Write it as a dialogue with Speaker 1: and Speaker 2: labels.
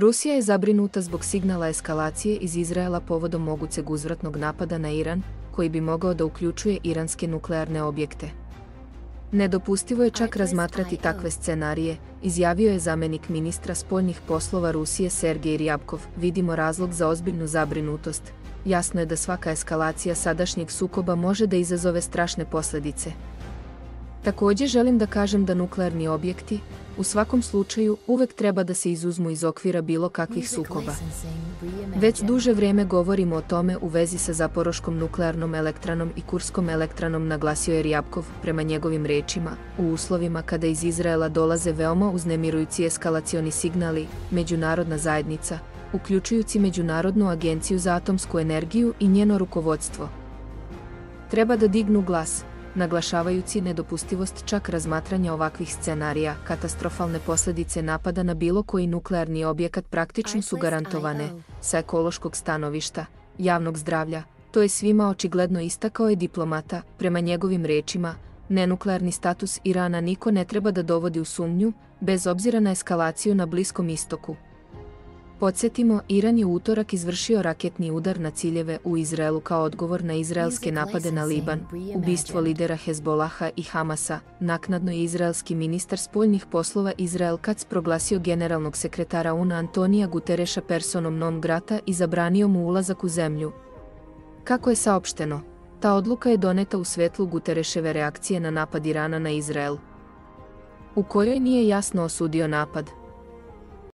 Speaker 1: Rusija je zabrinuta zbog signala eskalacije iz Izraela povodom mogućeg uzvratnog napada na Iran, koji bi mogao da uključuje iranske nuklearne objekte. Nedopustivo je čak razmatrati takve scenarije, izjavio je zamenik ministra spoljnih poslova Rusije Sergej Ryabkov. Vidimo razlog za ozbiljnu zabrinutost. Jasno je da svaka eskalacija sadašnjeg sukoba može da izazove strašne posljedice. Također želim da kažem da nuklearni objekti, u svakom slučaju, uvek treba da se izuzmu iz okvira bilo kakvih sukoba. Već duže vrijeme govorimo o tome u vezi sa Zaporoškom nuklearnom elektranom i Kurskom elektranom, naglasio je Ryabkov. Prema njegovim rečima, u uslovima kada iz Izraela dolaze veoma uznemirujući eskalacioni signali, međunarodna zajednica, uključujući Međunarodnu agenciju za atomsku energiju i njeno rukovodstvo, treba da dignu glas, naglašavajući nedopustivost čak razmatranja ovakvih scenarija. Katastrofalne posljedice napada na bilo koji nuklearni objekat praktično su garantovane, sa ekološkog stanovišta, javnog zdravlja, to je svima očigledno, istakao je diplomata. Prema njegovim rečima, nenuklearni status Irana niko ne treba da dovodi u sumnju, bez obzira na eskalaciju na Bliskom istoku. Podsjetimo, Iran je u utorak izvršio raketni udar na ciljeve u Izraelu kao odgovor na izraelske napade na Liban, ubistvo lidera Hezbolaha i Hamasa. Naknadno je izraelski ministar spoljnih poslova Israel Katz proglasio generalnog sekretara UN Antonija Gutereša personom non grata i zabranio mu ulazak u zemlju. Kako je saopšteno, ta odluka je doneta u svetlu Gutereševe reakcije na napad Irana na Izrael, u kojoj nije jasno osudio napad,